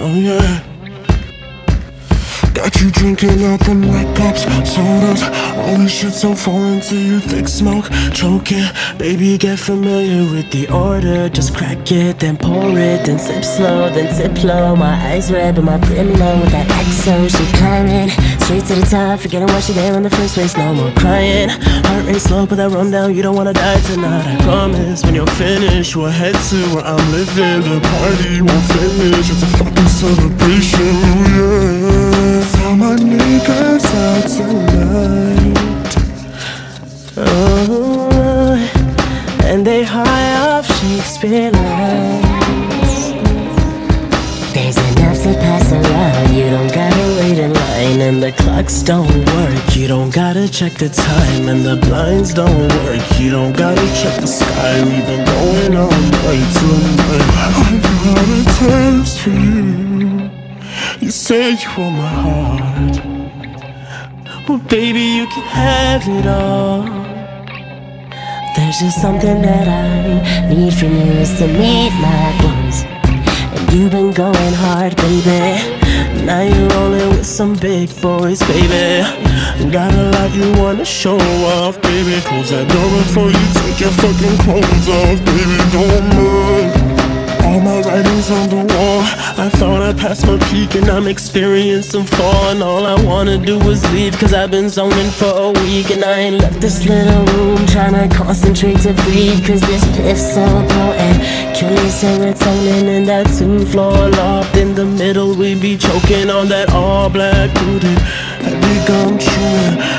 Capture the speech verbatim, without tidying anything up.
oh yeah. Got you drinking out them white cups, sodas. All this shit so foreign to you, thick smoke, choking. Baby, get familiar with the order. Just crack it, then pour it, then sip slow, then tip low. My eyes red, but my brim low with that X O. She climbing straight to the top, forgetting why she there in the first place. No more crying, heart rate slow, put that rum down. You don't wanna die tonight, I promise. When you're finished, we'll head to where I'm living. The party won't finish, it's a fucking celebration, yeah. Tell my niggas out tonight, oh, and they high off Shakespeare lines. There's enough to pass around, you don't gotta wait in line. And the clocks don't work, you don't gotta check the time. And the blinds don't work, you don't gotta check the sky. We've been going all night tonight. I got a taste for you. You say you want my heart, well baby you can have it all. There's just something that I need from you, is to meet my boys. And you've been going hard, baby. Now you're rolling with some big boys, baby. Got a lot you wanna show off, baby. Close that door before you take your fucking clothes off, baby. Don't mind all my writings on the wall. I thought I passed my peak and I'm experiencing fall. And all I wanna do is leave, cause I've been zoning for a week. And I ain't left this little room tryna concentrate to breathe, cause this piff's so potent. Kill your serotonin in that two-floor loft. In the middle we be choking on that all-black booty. Heavy gum chewing,